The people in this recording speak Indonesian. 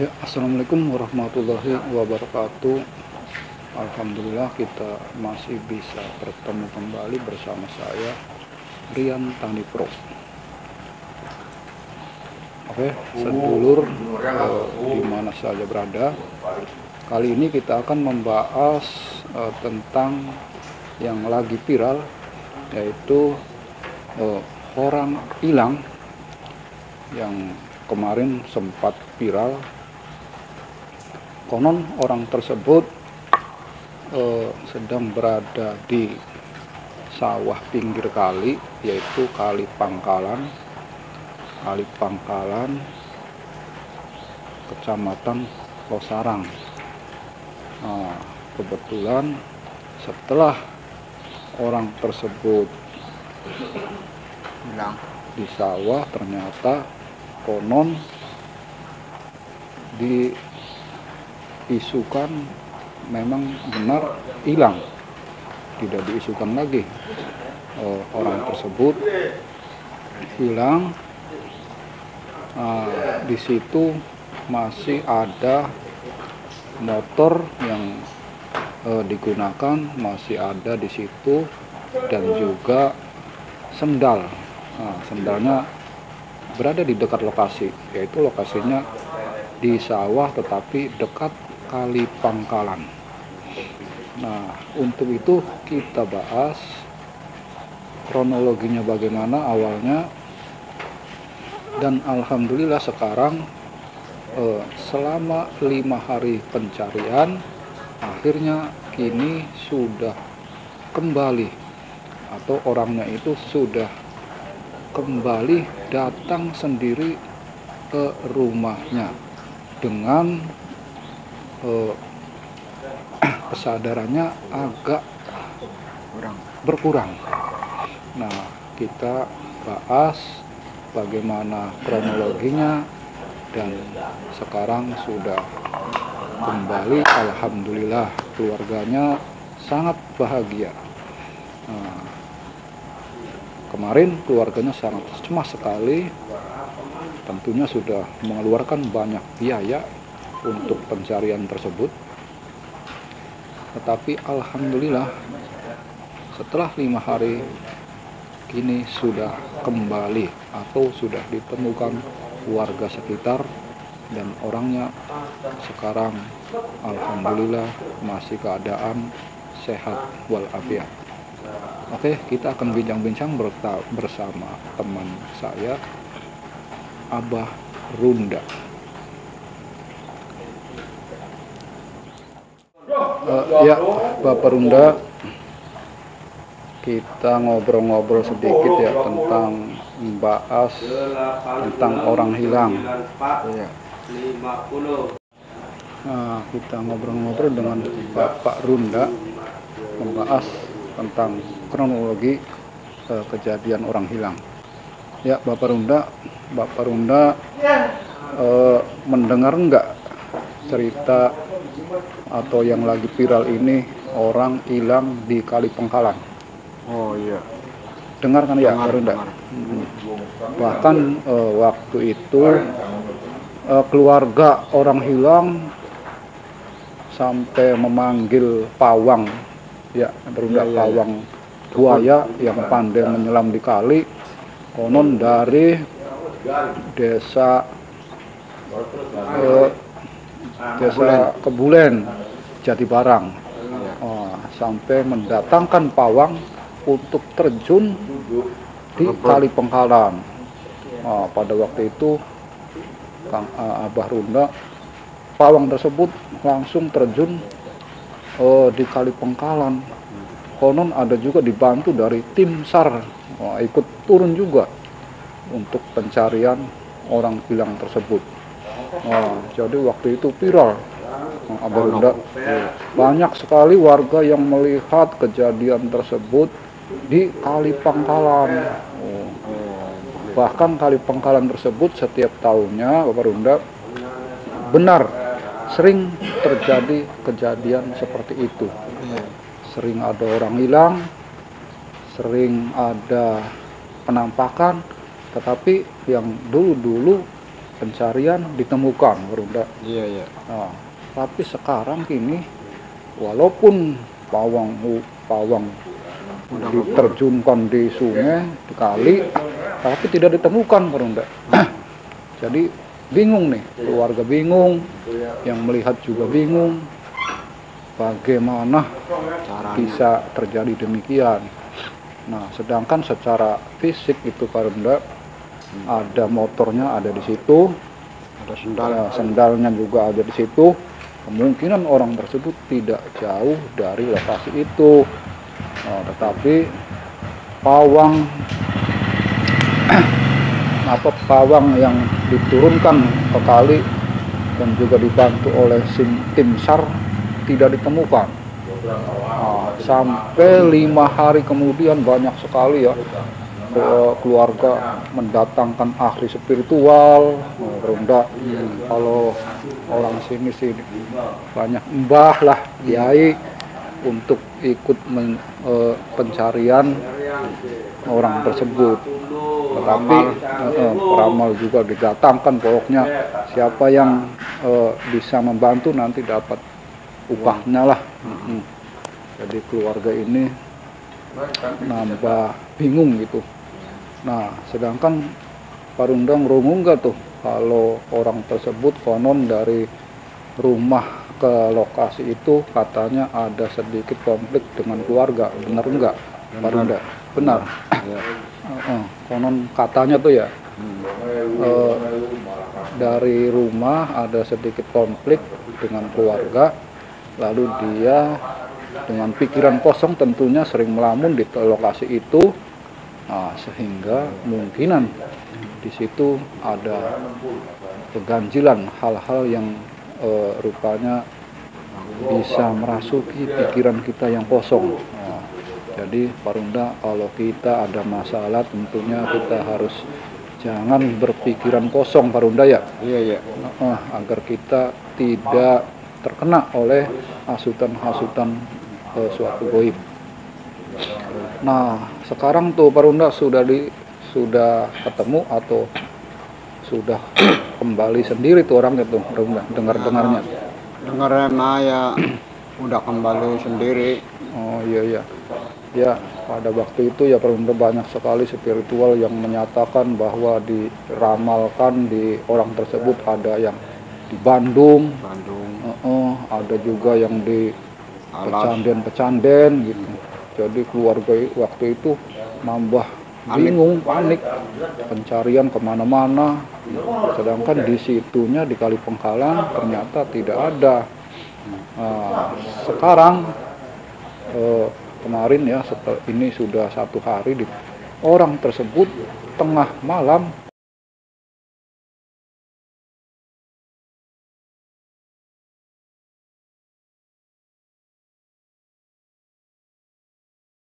Ya, assalamualaikum warahmatullahi wabarakatuh. Alhamdulillah kita masih bisa bertemu kembali bersama saya Rian Tani Pro. Oke, sedulur di mana saja berada. Kali ini kita akan membahas tentang yang lagi viral, yaitu orang hilang yang kemarin sempat viral. Konon orang tersebut sedang berada di sawah pinggir kali, yaitu Kali Pangkalan, Kecamatan Losarang. Nah, kebetulan setelah orang tersebut hilang di sawah, ternyata konon diisukan memang benar hilang, tidak diisukan lagi. Orang tersebut hilang. Di situ masih ada motor yang digunakan, masih ada di situ, dan juga sendal. Sendalnya berada di dekat lokasi, yaitu lokasinya di sawah tetapi dekat Kali Pangkalan. Nah, untuk itu kita bahas kronologinya bagaimana awalnya, dan alhamdulillah sekarang selama 5 hari pencarian akhirnya kini sudah kembali, atau orangnya itu sudah kembali datang sendiri ke rumahnya dengan kesadarannya agak berkurang. Nah, kita bahas bagaimana kronologinya, dan sekarang sudah kembali. Alhamdulillah, keluarganya sangat bahagia. Kemarin keluarganya sangat cemas sekali, tentunya sudah mengeluarkan banyak biaya untuk pencarian tersebut. Tetapi alhamdulillah setelah 5 hari kini sudah kembali, atau sudah ditemukan warga sekitar, dan orangnya sekarang alhamdulillah masih keadaan sehat walafiat. Oke, kita akan bincang-bincang bersama teman saya, Abah Runda. Ya, Bapak Runda, kita ngobrol-ngobrol sedikit ya tentang membahas tentang orang hilang. Nah, kita ngobrol-ngobrol dengan Bapak Runda membahas tentang kronologi kejadian orang hilang. Ya, Bapak Runda mendengar nggak cerita atau yang lagi viral ini, orang hilang di Kali Pangkalan? Oh iya, Dengar kan ya, Pak Runda? Bahkan waktu itu keluarga orang hilang sampai memanggil pawang, ya, Runda, pawang buaya yang pandai menyelam di kali. Konon dari desa Kebulen, Jatibarang, sampai mendatangkan pawang untuk terjun di Kali Pangkalan. Pada waktu itu Abah Runda, pawang tersebut langsung terjun di Kali Pangkalan. Konon ada juga dibantu dari tim SAR, ikut turun juga untuk pencarian orang hilang tersebut. Jadi waktu itu viral, Abah Runda. Banyak sekali warga yang melihat kejadian tersebut di Kali Pangkalan. Bahkan Kali Pangkalan tersebut setiap tahunnya, Bapak Runda, benar sering terjadi kejadian seperti itu. Sering ada orang hilang, sering ada penampakan, tetapi yang dulu-dulu pencarian ditemukan Barunda. Iya, iya. Nah, tapi sekarang kini walaupun pawang diterjunkan di sungai, di kali, tapi tidak ditemukan Barunda. Jadi bingung nih, keluarga bingung, yang melihat juga bingung, bagaimana bisa terjadi demikian. Nah, sedangkan secara fisik itu Barunda, ada motornya ada di situ, Ada sendal. sendalnya juga ada di situ. Kemungkinan orang tersebut tidak jauh dari lokasi itu. Nah, tetapi pawang pawang yang diturunkan ke kali dan juga dibantu oleh tim SAR tidak ditemukan. Nah, sampai 5 hari kemudian banyak sekali ya keluarga mendatangkan ahli spiritual, Barunda. Kalau orang sini sih banyak mbah lah, kiai, untuk ikut pencarian orang tersebut. Tetapi peramal juga didatangkan, pokoknya siapa yang bisa membantu nanti dapat upahnya lah. Jadi keluarga ini nambah bingung gitu. Nah, sedangkan Barunda ngerungu nggak tuh kalau orang tersebut konon dari rumah ke lokasi itu katanya ada sedikit konflik dengan keluarga, benar nggak Barunda? Benar. Ya. Konon katanya tuh ya, dari rumah ada sedikit konflik dengan keluarga, lalu dia dengan pikiran kosong tentunya sering melamun di lokasi itu. Nah, sehingga mungkinan di situ ada keganjilan, hal-hal yang rupanya bisa merasuki pikiran kita yang kosong. Nah, jadi Barunda, kalau kita ada masalah tentunya kita harus jangan berpikiran kosong Barunda ya. Iya, iya. Agar kita tidak terkena oleh hasutan-hasutan suatu goib. Nah, sekarang tuh Barunda sudah ketemu atau sudah kembali sendiri tuh orang itu Barunda, dengarnya. Dengarnya ya udah kembali sendiri. Oh iya. Ya, pada waktu itu ya Barunda banyak sekali spiritual yang menyatakan bahwa diramalkan di orang tersebut ada yang di Bandung. Ada juga yang di Pecanden gitu. Jadi keluarga waktu itu nambah bingung, panik, pencarian kemana-mana. Sedangkan di situnya di Kali Pengkalan ternyata tidak ada. Nah, sekarang kemarin ya, setelah ini sudah 1 hari, orang tersebut tengah malam